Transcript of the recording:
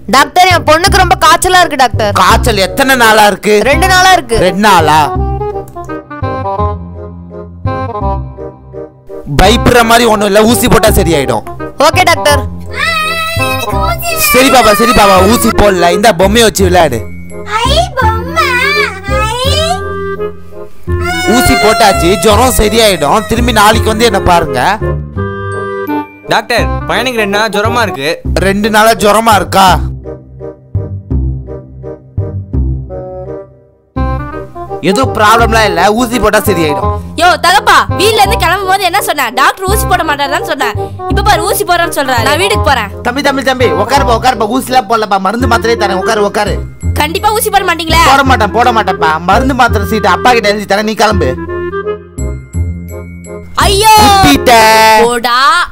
Doctor என் பொண்ணுக்கு ரொம்ப காய்ச்சலா இருக்கு டாக்டர். காய்ச்சல் எத்தனை நாளா இருக்கு? 2 நாளா இருக்கு. 2 நாளா? பயப்படுற மாதிரி ஒண்ணும் இல்ல, ஊசி போட்டா சரியாயிடும். Okay doctor. சரி பாப்பா ஊசி போடல, இந்த பொம்மையை வச்சு விளையாடு. ஊசி போட்டாச்சு, ஜுரம் சரியாயிடும். திரும்பி நாளைக்கு வந்து என்ன பாருங்க. டாக்டர் பையனுக்கு 2 நாளா ஜுரமா இருக்கு. 2 நாளா ஜுரமா இருக்கா? எதுவும் ப்ராப்ளம்லாம் இல்ல, ஊசி போட்டா சரியாயிடும். யோ தகப்பா, வீட்ல இருந்து கிளம்பும் போது என்ன சொன்ன? டாக்டர் ஊசி போட மாட்டாருன்னு சொன்னேன். இப்ப பாரு ஊசி போறான்னு சொல்றாரு. நான் வீட்டுக்கு போறேன். தம்பி உட்காருப்பா, ஊசிலாம் போடலப்பா, மருந்து மாத்திரை தரேன். உட்காரு. கண்டிப்பா ஊசி போட மாட்டீங்களா? போட மாட்டேன்ப்பா. மருந்து மாத்திரை சீட்டு அப்பா கிட்ட எழுதி தரேன், நீ கிளம்பு. ஐயோ போடா.